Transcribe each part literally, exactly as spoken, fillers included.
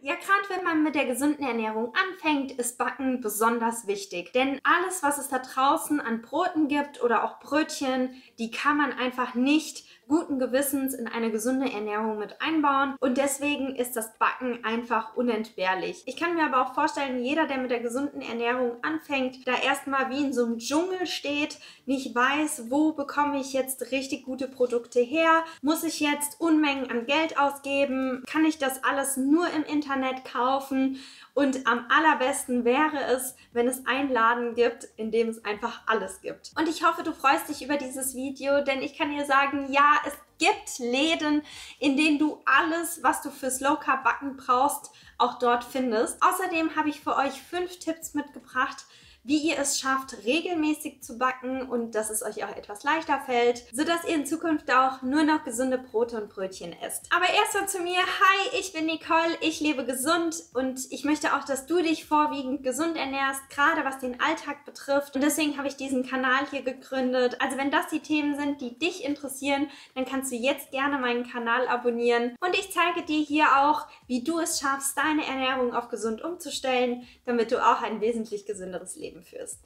Ja, gerade wenn man mit der gesunden Ernährung anfängt, ist Backen besonders wichtig. Denn alles, was es da draußen an Broten gibt oder auch Brötchen, die kann man einfach nicht guten Gewissens in eine gesunde Ernährung mit einbauen. Und deswegen ist das Backen einfach unentbehrlich. Ich kann mir aber auch vorstellen, jeder, der mit der gesunden Ernährung anfängt, da erstmal wie in so einem Dschungel steht, nicht weiß, wo bekomme ich jetzt richtig gute Produkte her? Muss ich jetzt Unmengen an Geld ausgeben? Kann ich das alles nur im Internet kaufen? Und am allerbesten wäre es, wenn es einen Laden gibt, in dem es einfach alles gibt. Und ich hoffe, du freust dich über dieses Video, denn ich kann dir sagen, ja, es gibt Läden, in denen du alles, was du fürs Low Carb Backen brauchst, auch dort findest. Außerdem habe ich für euch fünf Tipps mitgebracht, wie ihr es schafft, regelmäßig zu backen und dass es euch auch etwas leichter fällt, sodass ihr in Zukunft auch nur noch gesunde Brote und Brötchen esst. Aber erstmal zu mir. Hi, ich bin Nicole, ich lebe gesund und ich möchte auch, dass du dich vorwiegend gesund ernährst, gerade was den Alltag betrifft. Und deswegen habe ich diesen Kanal hier gegründet. Also wenn das die Themen sind, die dich interessieren, dann kannst du jetzt gerne meinen Kanal abonnieren. Und ich zeige dir hier auch, wie du es schaffst, deine Ernährung auf gesund umzustellen, damit du auch ein wesentlich gesünderes Leben führst.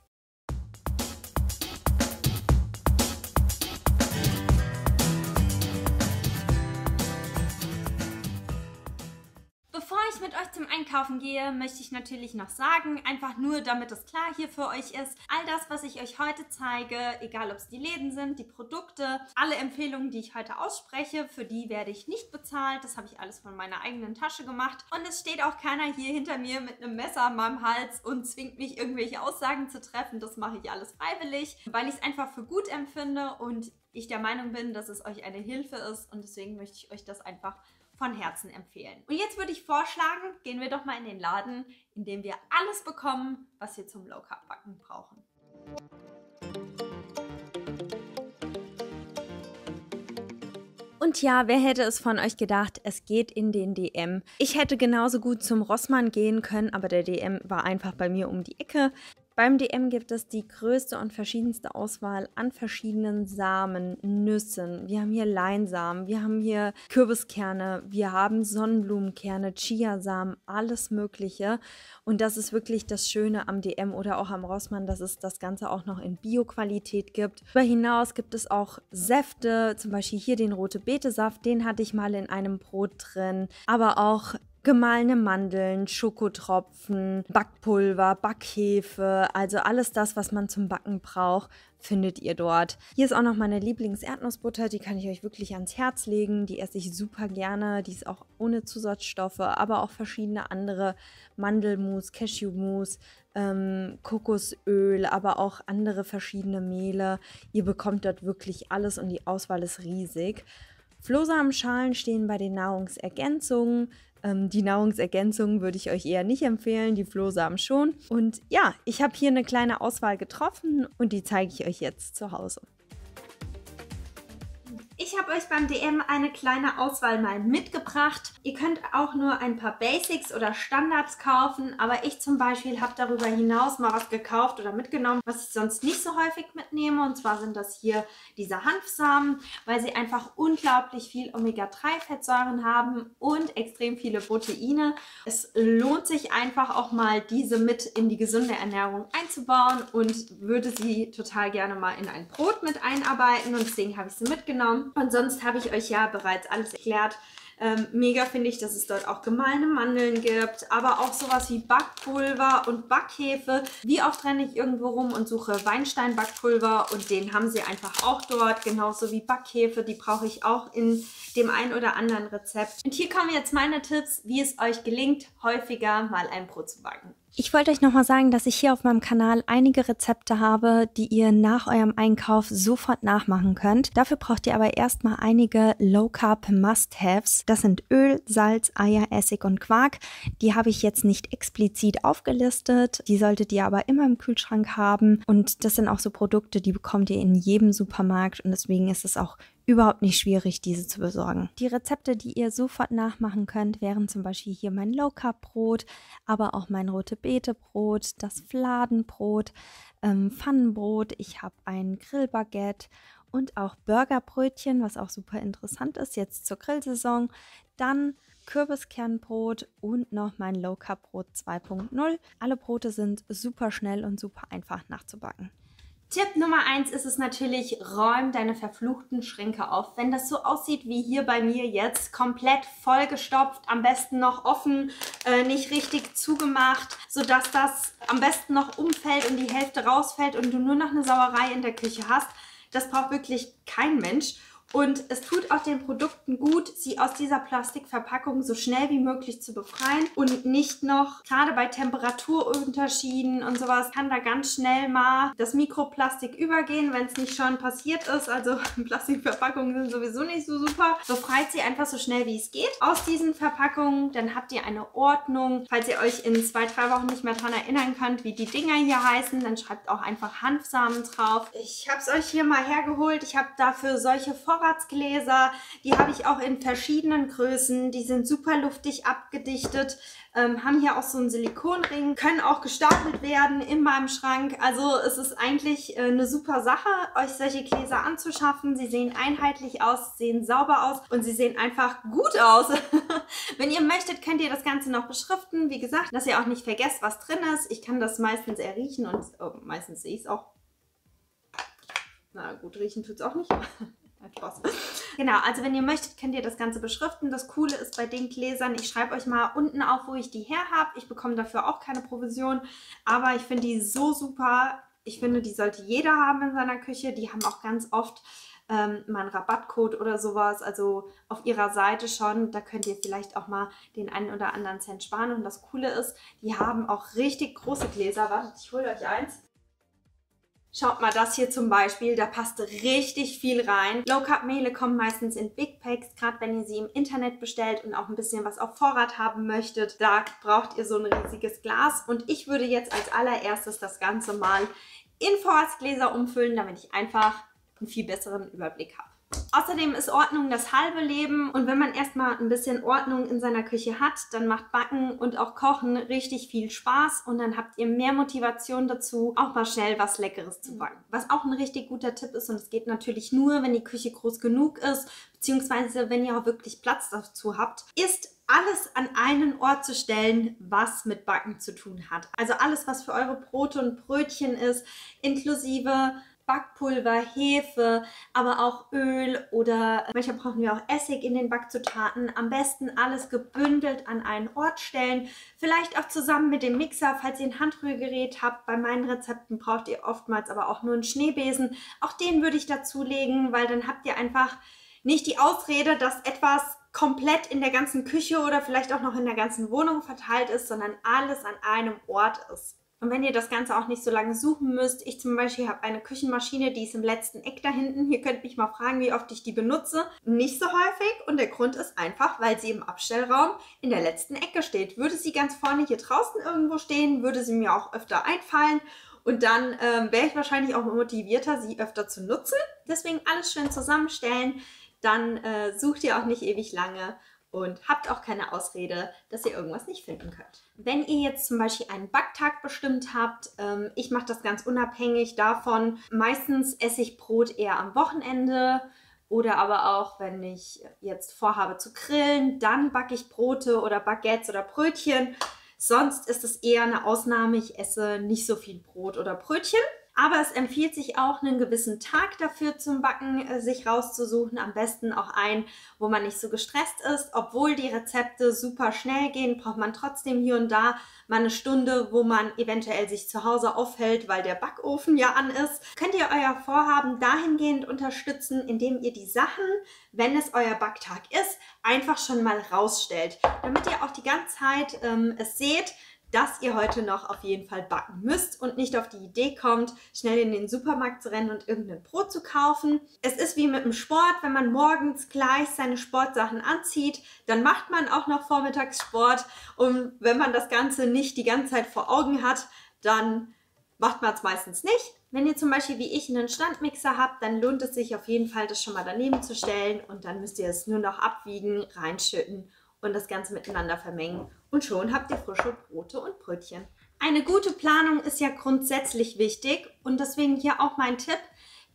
Bevor ich mit euch zum Einkaufen gehe, möchte ich natürlich noch sagen, einfach nur damit es klar hier für euch ist, all das, was ich euch heute zeige, egal ob es die Läden sind, die Produkte, alle Empfehlungen, die ich heute ausspreche, für die werde ich nicht bezahlt. Das habe ich alles von meiner eigenen Tasche gemacht. Und es steht auch keiner hier hinter mir mit einem Messer an meinem Hals und zwingt mich, irgendwelche Aussagen zu treffen. Das mache ich alles freiwillig, weil ich es einfach für gut empfinde und ich der Meinung bin, dass es euch eine Hilfe ist. Und deswegen möchte ich euch das einfach von Herzen empfehlen. Und jetzt würde ich vorschlagen, gehen wir doch mal in den Laden, in dem wir alles bekommen, was wir zum Low Carb Backen brauchen. Und ja, wer hätte es von euch gedacht, es geht in den D M. Ich hätte genauso gut zum Rossmann gehen können, aber der D M war einfach bei mir um die Ecke. Beim D M gibt es die größte und verschiedenste Auswahl an verschiedenen Samen, Nüssen. Wir haben hier Leinsamen, wir haben hier Kürbiskerne, wir haben Sonnenblumenkerne, Chiasamen, alles Mögliche. Und das ist wirklich das Schöne am D M oder auch am Rossmann, dass es das Ganze auch noch in Bio-Qualität gibt. Darüber hinaus gibt es auch Säfte, zum Beispiel hier den Rote-Beete-Saft, den hatte ich mal in einem Brot drin, aber auch gemahlene Mandeln, Schokotropfen, Backpulver, Backhefe, also alles das, was man zum Backen braucht, findet ihr dort. Hier ist auch noch meine Lieblings-Erdnussbutter, die kann ich euch wirklich ans Herz legen. Die esse ich super gerne, die ist auch ohne Zusatzstoffe, aber auch verschiedene andere Mandelmus, Cashewmus, ähm, Kokosöl, aber auch andere verschiedene Mehle. Ihr bekommt dort wirklich alles und die Auswahl ist riesig. Flohsamenschalen stehen bei den Nahrungsergänzungen. Ähm, die Nahrungsergänzungen würde ich euch eher nicht empfehlen, die Flohsamen schon. Und ja, ich habe hier eine kleine Auswahl getroffen und die zeige ich euch jetzt zu Hause. Ich habe euch beim D M eine kleine Auswahl mal mitgebracht. Ihr könnt auch nur ein paar Basics oder Standards kaufen, aber ich zum Beispiel habe darüber hinaus mal was gekauft oder mitgenommen, was ich sonst nicht so häufig mitnehme. Und zwar sind das hier diese Hanfsamen, weil sie einfach unglaublich viel Omega drei Fettsäuren haben und extrem viele Proteine. Es lohnt sich einfach auch mal, diese mit in die gesunde Ernährung einzubauen und würde sie total gerne mal in ein Brot mit einarbeiten und deswegen habe ich sie mitgenommen. Und sonst habe ich euch ja bereits alles erklärt. Ähm, mega finde ich, dass es dort auch gemahlene Mandeln gibt, aber auch sowas wie Backpulver und Backhefe. Wie oft renne ich irgendwo rum und suche Weinstein-Backpulver und den haben sie einfach auch dort, genauso wie Backhefe, die brauche ich auch in dem ein oder anderen Rezept. Und hier kommen jetzt meine Tipps, wie es euch gelingt, häufiger mal ein Brot zu backen. Ich wollte euch nochmal sagen, dass ich hier auf meinem Kanal einige Rezepte habe, die ihr nach eurem Einkauf sofort nachmachen könnt. Dafür braucht ihr aber erstmal einige Low-Carb Must-Haves. Das sind Öl, Salz, Eier, Essig und Quark. Die habe ich jetzt nicht explizit aufgelistet. Die solltet ihr aber immer im Kühlschrank haben. Und das sind auch so Produkte, die bekommt ihr in jedem Supermarkt. Und deswegen ist es auch überhaupt nicht schwierig, diese zu besorgen. Die Rezepte, die ihr sofort nachmachen könnt, wären zum Beispiel hier mein Low-Carb-Brot, aber auch mein Rote-Beete-Brot, das Fladenbrot, ähm, Pfannenbrot, ich habe ein Grillbaguette und auch Burgerbrötchen, was auch super interessant ist jetzt zur Grillsaison. Dann Kürbiskernbrot und noch mein Low Carb Brot zwei Punkt null. Alle Brote sind super schnell und super einfach nachzubacken. Tipp Nummer eins ist es natürlich, räum deine verfluchten Schränke auf. Wenn das so aussieht wie hier bei mir jetzt, komplett vollgestopft, am besten noch offen, äh, nicht richtig zugemacht, sodass das am besten noch umfällt und die Hälfte rausfällt und du nur noch eine Sauerei in der Küche hast, das braucht wirklich kein Mensch. Und es tut auch den Produkten gut, sie aus dieser Plastikverpackung so schnell wie möglich zu befreien und nicht noch, gerade bei Temperaturunterschieden und sowas, kann da ganz schnell mal das Mikroplastik übergehen, wenn es nicht schon passiert ist. Also Plastikverpackungen sind sowieso nicht so super. Befreit sie einfach so schnell wie es geht aus diesen Verpackungen, dann habt ihr eine Ordnung. Falls ihr euch in zwei, drei Wochen nicht mehr daran erinnern könnt, wie die Dinger hier heißen, dann schreibt auch einfach Hanfsamen drauf. Ich habe es euch hier mal hergeholt. Ich habe dafür solche Vorratsgläser. Die habe ich auch in verschiedenen Größen. Die sind super luftig abgedichtet. Ähm, haben hier auch so einen Silikonring. Können auch gestapelt werden in meinem Schrank. Also es ist eigentlich äh, eine super Sache, euch solche Gläser anzuschaffen. Sie sehen einheitlich aus, sehen sauber aus und sie sehen einfach gut aus. Wenn ihr möchtet, könnt ihr das Ganze noch beschriften. Wie gesagt, dass ihr auch nicht vergesst, was drin ist. Ich kann das meistens erriechen und oh, meistens sehe ich es auch. Na gut, riechen tut es auch nicht. Spaß. Genau, also wenn ihr möchtet, könnt ihr das Ganze beschriften. Das Coole ist bei den Gläsern, ich schreibe euch mal unten auf, wo ich die her habe. Ich bekomme dafür auch keine Provision, aber ich finde die so super. Ich finde, die sollte jeder haben in seiner Küche. Die haben auch ganz oft ähm, mal einen Rabattcode oder sowas, also auf ihrer Seite schon. Da könnt ihr vielleicht auch mal den einen oder anderen Cent sparen. Und das Coole ist, die haben auch richtig große Gläser. Wartet, ich hole euch eins. Schaut mal, das hier zum Beispiel, da passt richtig viel rein. Low Carb Mehle kommen meistens in Big Packs, gerade wenn ihr sie im Internet bestellt und auch ein bisschen was auf Vorrat haben möchtet. Da braucht ihr so ein riesiges Glas und ich würde jetzt als allererstes das Ganze mal in Vorratsgläser umfüllen, damit ich einfach einen viel besseren Überblick habe. Außerdem ist Ordnung das halbe Leben und wenn man erstmal ein bisschen Ordnung in seiner Küche hat, dann macht Backen und auch Kochen richtig viel Spaß und dann habt ihr mehr Motivation dazu, auch mal schnell was Leckeres zu backen. Was auch ein richtig guter Tipp ist und es geht natürlich nur, wenn die Küche groß genug ist, beziehungsweise wenn ihr auch wirklich Platz dazu habt, ist alles an einen Ort zu stellen, was mit Backen zu tun hat. Also alles, was für eure Brote und Brötchen ist, inklusive Backpulver, Hefe, aber auch Öl oder manchmal brauchen wir auch Essig in den Backzutaten. Am besten alles gebündelt an einen Ort stellen. Vielleicht auch zusammen mit dem Mixer, falls ihr ein Handrührgerät habt. Bei meinen Rezepten braucht ihr oftmals aber auch nur einen Schneebesen. Auch den würde ich dazulegen, weil dann habt ihr einfach nicht die Ausrede, dass etwas komplett in der ganzen Küche oder vielleicht auch noch in der ganzen Wohnung verteilt ist, sondern alles an einem Ort ist. Und wenn ihr das Ganze auch nicht so lange suchen müsst, ich zum Beispiel habe eine Küchenmaschine, die ist im letzten Eck da hinten. Ihr könnt mich mal fragen, wie oft ich die benutze. Nicht so häufig und der Grund ist einfach, weil sie im Abstellraum in der letzten Ecke steht. Würde sie ganz vorne hier draußen irgendwo stehen, würde sie mir auch öfter einfallen. Und dann ähm, wäre ich wahrscheinlich auch motivierter, sie öfter zu nutzen. Deswegen alles schön zusammenstellen, dann äh, sucht ihr auch nicht ewig lange. Und habt auch keine Ausrede, dass ihr irgendwas nicht finden könnt. Wenn ihr jetzt zum Beispiel einen Backtag bestimmt habt, ähm, ich mache das ganz unabhängig davon. Meistens esse ich Brot eher am Wochenende oder aber auch, wenn ich jetzt vorhabe zu grillen, dann backe ich Brote oder Baguettes oder Brötchen. Sonst ist es eher eine Ausnahme, ich esse nicht so viel Brot oder Brötchen. Aber es empfiehlt sich auch, einen gewissen Tag dafür zum Backen äh, sich rauszusuchen. Am besten auch einen, wo man nicht so gestresst ist. Obwohl die Rezepte super schnell gehen, braucht man trotzdem hier und da mal eine Stunde, wo man eventuell sich zu Hause aufhält, weil der Backofen ja an ist. Könnt ihr euer Vorhaben dahingehend unterstützen, indem ihr die Sachen, wenn es euer Backtag ist, einfach schon mal rausstellt. Damit ihr auch die ganze Zeit ähm, es seht, dass ihr heute noch auf jeden Fall backen müsst und nicht auf die Idee kommt, schnell in den Supermarkt zu rennen und irgendein Brot zu kaufen. Es ist wie mit dem Sport, wenn man morgens gleich seine Sportsachen anzieht, dann macht man auch noch Vormittagssport und wenn man das Ganze nicht die ganze Zeit vor Augen hat, dann macht man es meistens nicht. Wenn ihr zum Beispiel wie ich einen Standmixer habt, dann lohnt es sich auf jeden Fall, das schon mal daneben zu stellen und dann müsst ihr es nur noch abwiegen, reinschütten und das Ganze miteinander vermengen und schon habt ihr frische Brote und Brötchen. Eine gute Planung ist ja grundsätzlich wichtig und deswegen hier auch mein Tipp.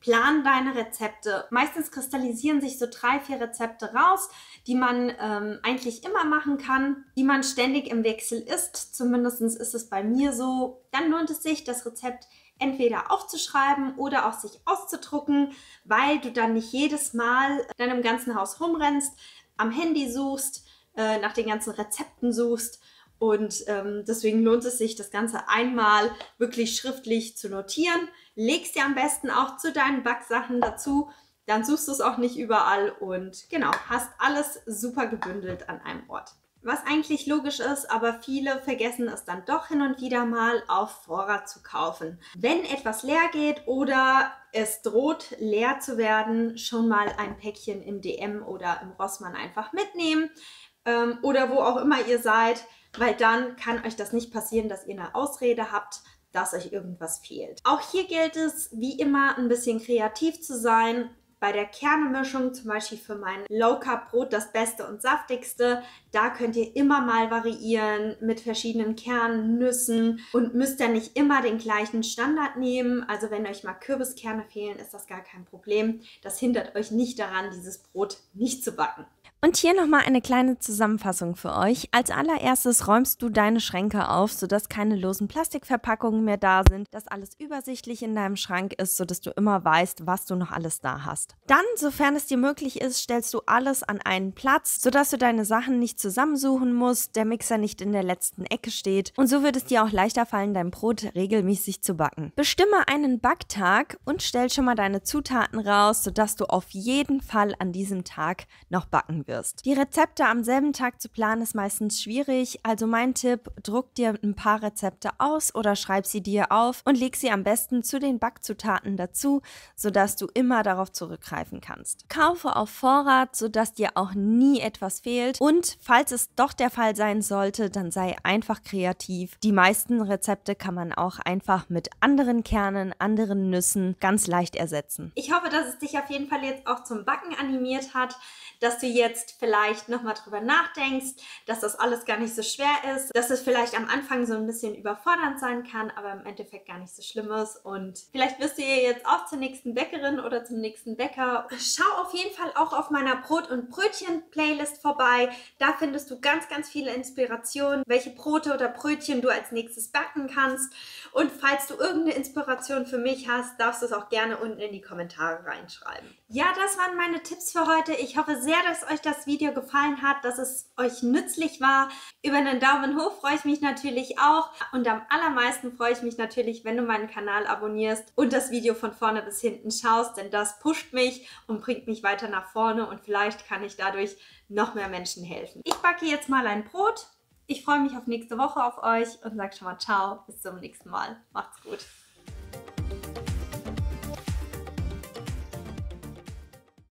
Plan deine Rezepte. Meistens kristallisieren sich so drei, vier Rezepte raus, die man ähm, eigentlich immer machen kann, die man ständig im Wechsel isst. Zumindest ist es bei mir so. Dann lohnt es sich, das Rezept entweder aufzuschreiben oder auch sich auszudrucken, weil du dann nicht jedes Mal dann im ganzen Haus rumrennst, am Handy suchst, äh, nach den ganzen Rezepten suchst. Und ähm, deswegen lohnt es sich, das Ganze einmal wirklich schriftlich zu notieren. Legst dir am besten auch zu deinen Backsachen dazu, dann suchst du es auch nicht überall und genau, hast alles super gebündelt an einem Ort. Was eigentlich logisch ist, aber viele vergessen es dann doch hin und wieder mal auf Vorrat zu kaufen. Wenn etwas leer geht oder es droht leer zu werden, schon mal ein Päckchen im D M oder im Rossmann einfach mitnehmen ähm, oder wo auch immer ihr seid, weil dann kann euch das nicht passieren, dass ihr eine Ausrede habt, dass euch irgendwas fehlt. Auch hier gilt es, wie immer, ein bisschen kreativ zu sein. Bei der Kernemischung, zum Beispiel für mein Low Carb Brot, das Beste und Saftigste, da könnt ihr immer mal variieren mit verschiedenen Kernen, Nüssen und müsst dann nicht immer den gleichen Standard nehmen. Also wenn euch mal Kürbiskerne fehlen, ist das gar kein Problem. Das hindert euch nicht daran, dieses Brot nicht zu backen. Und hier nochmal eine kleine Zusammenfassung für euch. Als allererstes räumst du deine Schränke auf, sodass keine losen Plastikverpackungen mehr da sind, dass alles übersichtlich in deinem Schrank ist, sodass du immer weißt, was du noch alles da hast. Dann, sofern es dir möglich ist, stellst du alles an einen Platz, sodass du deine Sachen nicht zusammensuchen musst, der Mixer nicht in der letzten Ecke steht und so wird es dir auch leichter fallen, dein Brot regelmäßig zu backen. Bestimme einen Backtag und stell schon mal deine Zutaten raus, sodass du auf jeden Fall an diesem Tag noch backen wirst. Die Rezepte am selben Tag zu planen ist meistens schwierig, also mein Tipp, druck dir ein paar Rezepte aus oder schreib sie dir auf und leg sie am besten zu den Backzutaten dazu, sodass du immer darauf zurückgreifen kannst. Kaufe auf Vorrat, sodass dir auch nie etwas fehlt und falls es doch der Fall sein sollte, dann sei einfach kreativ. Die meisten Rezepte kann man auch einfach mit anderen Kernen, anderen Nüssen ganz leicht ersetzen. Ich hoffe, dass es dich auf jeden Fall jetzt auch zum Backen animiert hat, dass du jetzt vielleicht nochmal drüber nachdenkst, dass das alles gar nicht so schwer ist, dass es vielleicht am Anfang so ein bisschen überfordernd sein kann, aber im Endeffekt gar nicht so schlimm ist und vielleicht wirst du ja jetzt auch zur nächsten Bäckerin oder zum nächsten Bäcker. Schau auf jeden Fall auch auf meiner Brot- und Brötchen-Playlist vorbei, da findest du ganz, ganz viele Inspirationen, welche Brote oder Brötchen du als nächstes backen kannst und falls du irgendeine Inspiration für mich hast, darfst du es auch gerne unten in die Kommentare reinschreiben. Ja, das waren meine Tipps für heute. Ich hoffe sehr, dass euch das Video gefallen hat, dass es euch nützlich war. Über einen Daumen hoch freue ich mich natürlich auch. Und am allermeisten freue ich mich natürlich, wenn du meinen Kanal abonnierst und das Video von vorne bis hinten schaust, denn das pusht mich und bringt mich weiter nach vorne und vielleicht kann ich dadurch noch mehr Menschen helfen. Ich backe jetzt mal ein Brot. Ich freue mich auf nächste Woche auf euch und sage schon mal ciao, bis zum nächsten Mal. Macht's gut.